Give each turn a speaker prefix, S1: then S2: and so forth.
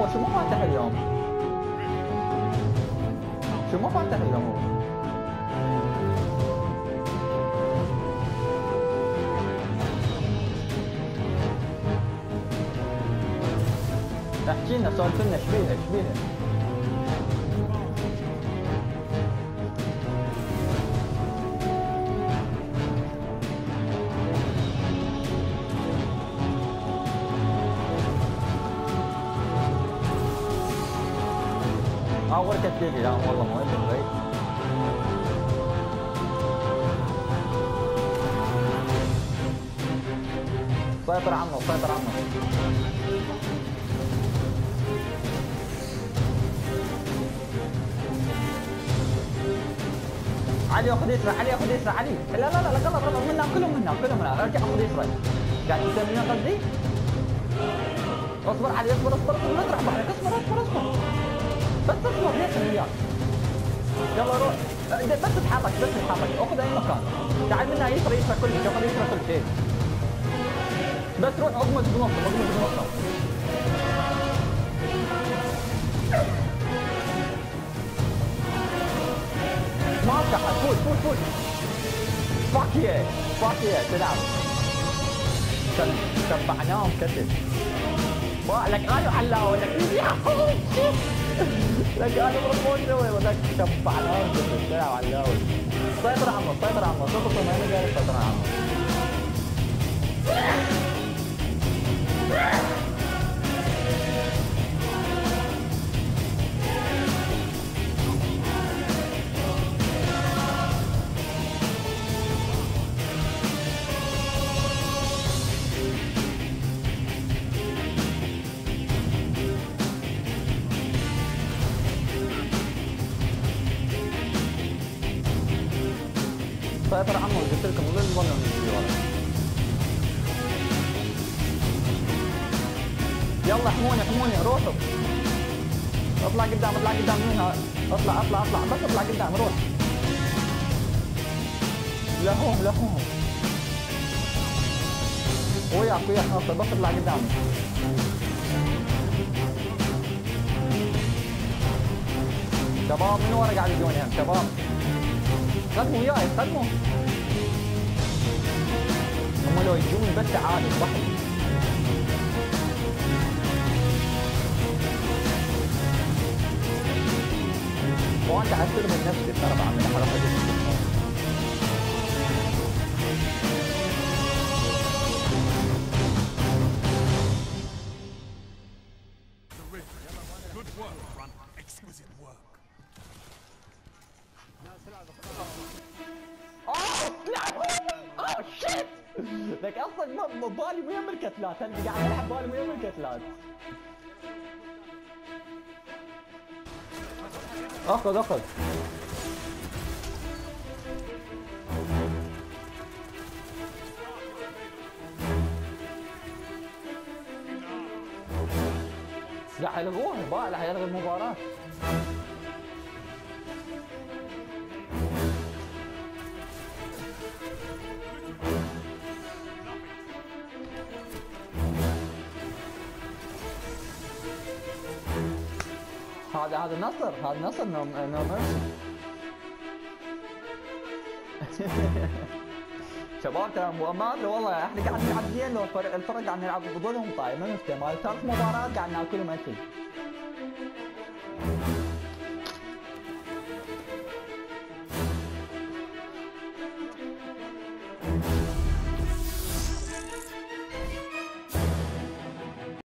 S1: شو مو فاتح اليوم؟ شو مو فاتح اليوم هو؟ احكي لنا سولف لنا ايش بيها ايش بيها؟ وركت تجي لا والله ما ادري. سيطر عنه سيطر عنه. علي خذ يسرى علي خذ يسرى علي. لا لا لا غلط غلط من هناك كلهم من هناك كلهم من هناك. ارجع خذ يسرى. قاعد تسمينا قصدي؟ اصبر علي اصبر اصبر اصبر لا تروح بحرك اصبر اصبر اصبر. بس اصبر ليش وياك. يلا روح بس تحرك بس تحرك اخذ اي مكان. تعال منها يسرى يسرى كل شيء خذ يسرى كل شيء. بس روح اضمد بنصه اضمد بنصه. ما تحت فوت فوت فوت. فاكيه فاكيه تلعب. شبعناهم كتف. لك انا علاوي لك لك انا برموشة ولك شبعناهم كتف تلعب علاوي. سيطر عمو سيطر عمو سيطر ما انا قاعد سيطر عمو. سيطر عمو قلت لكم لا تظنوا اني ورا. يلا احموني احموني روحوا. اطلع قدام اطلع قدام منها. اطلع اطلع اطلع بس اطلع قدام روح. لهم لهم. وياك وياك اطلع بس اطلع قدام. شباب من ورا قاعد يجوني هم شباب. خدموا وياي خدموا. هم لو يجون بس عادي بحر. وانت عسر من نفسك ترى بعمل الحركه دي. لك اصلا بالي مو يم الكتلات انا قاعد العب بالي مو يم الكتلات. اخذ اخذ. لا يلغوها بقى لا يلغي المباراة. هذا نصر هذا نصر نو ميرسي. شباب ترى ما ادري والله احنا قاعد نلعب زين لو الفرق قاعد نلعب بظلهم طايح ما نفتهم. هاي 3 مباريات قاعد ناكلهم اكل.